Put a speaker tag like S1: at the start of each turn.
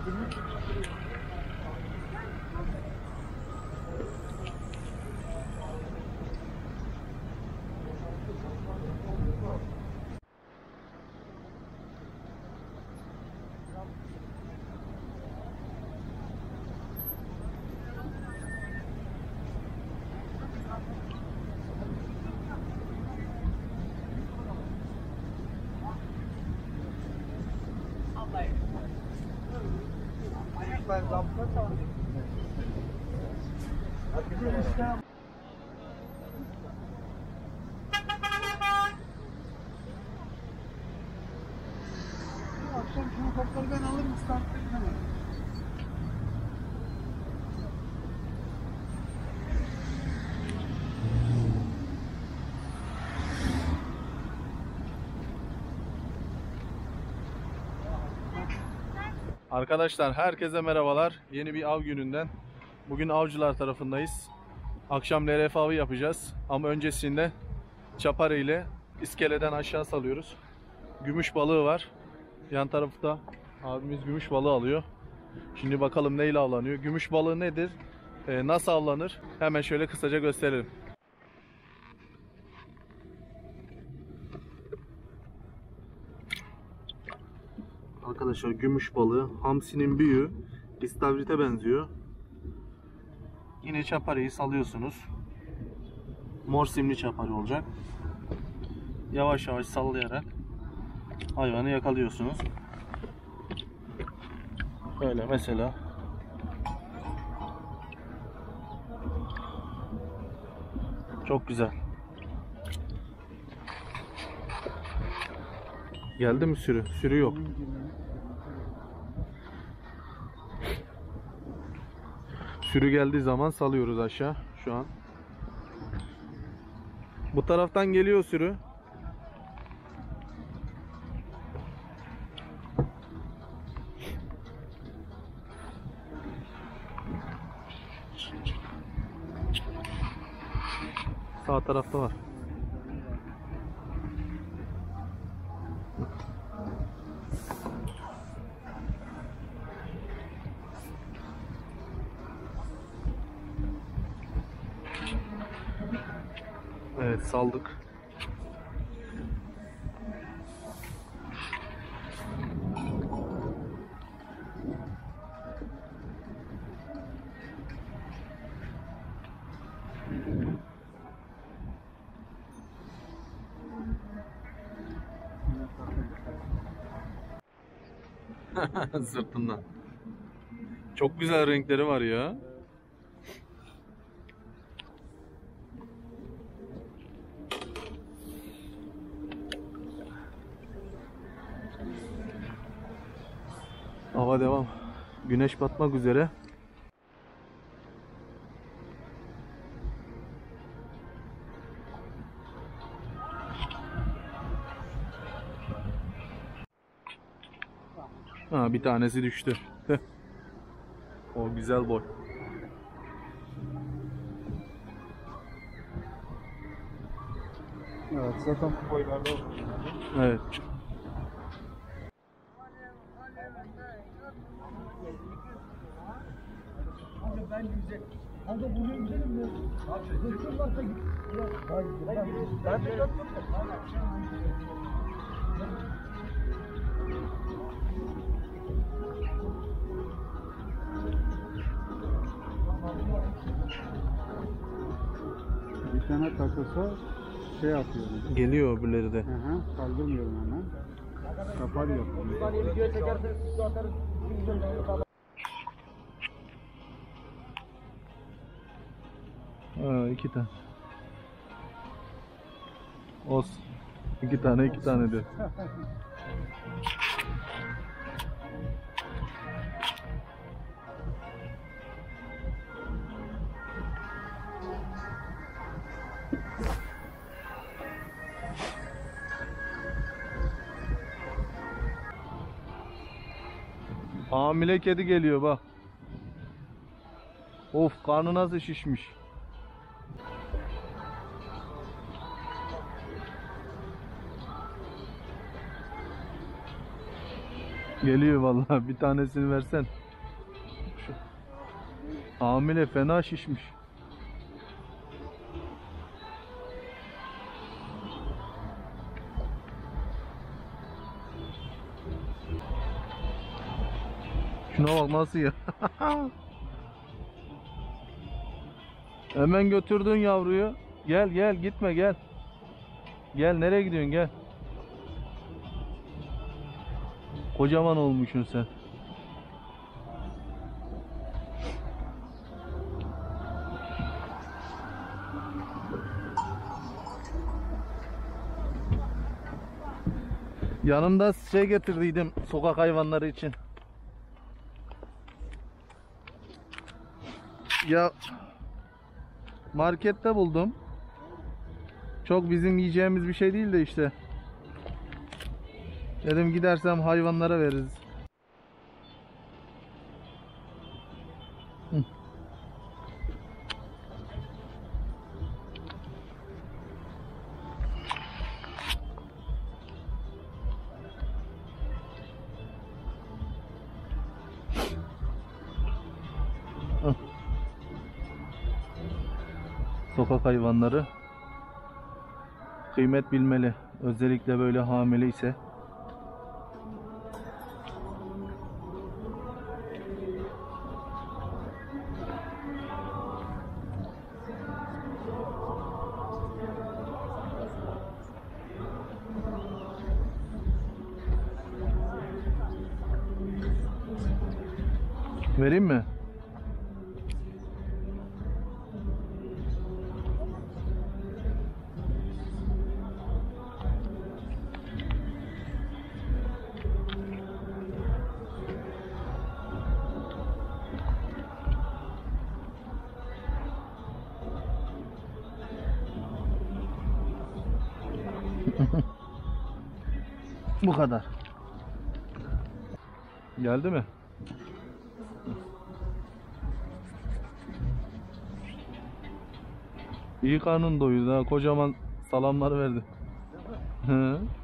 S1: Akşam şunu topları ben alırım, startlayayım hemen.
S2: Arkadaşlar herkese merhabalar. Yeni bir av gününden. Bugün avcılar tarafındayız. Akşam LRF avı yapacağız. Ama öncesinde çapara ile iskeleden aşağı salıyoruz. Gümüş balığı var. Yan tarafta abimiz gümüş balığı alıyor. Şimdi bakalım neyle avlanıyor. Gümüş balığı nedir? Nasıl avlanır? Hemen şöyle kısaca gösterelim. Arkadaşlar gümüş balığı hamsinin büyüğü, istavrite benziyor. Yine çaparayı salıyorsunuz. Mor simli çapara olacak. Yavaş yavaş sallayarak hayvanı yakalıyorsunuz. Böyle mesela. Çok güzel. Geldi mi sürü? Sürü yok. Sürü geldiği zaman salıyoruz aşağı şu an. Bu taraftan geliyor sürü. Sağ tarafta var. Evet, saldık. Sırtından. Çok güzel renkleri var ya. Hava devam. Güneş batmak üzere. Ha, bir tanesi düştü. O güzel boy.
S1: Evet, zaten bu boylarda olur.
S2: Evet.
S1: Hadi ben güzel. Hadi bunu güzelim mi? Hadi varsa git. Ben de yok. Bir tane takılsa şey yapıyorum.
S2: Geliyor öbürleri de.
S1: Hı, kaldırmıyorum hemen. Kapar yapıyorum.
S2: Ha, iki tane. Olsun. İki tane diyor. Hamile kedi geliyor bak. Of, karnı nasıl şişmiş. Geliyor vallahi, bir tanesini versen. Hamile fena şişmiş. Şuna bak nasıl ya. Hemen götürdün yavruyu. Gel gel, gitme, gel. Gel, nereye gidiyorsun, gel. Kocaman olmuşsun sen. Yanımda şey getirdiydim sokak hayvanları için. Ya markette buldum. Çok bizim yiyeceğimiz bir şey değil de işte. Dedim gidersem hayvanlara veririz. Hı. Hı. Sokak hayvanları kıymet bilmeli. Özellikle böyle hamile ise. Vereyim mi? Bu kadar. Geldi mi? İyi karnın doydu ha. Kocaman salamlar verdi. Hı.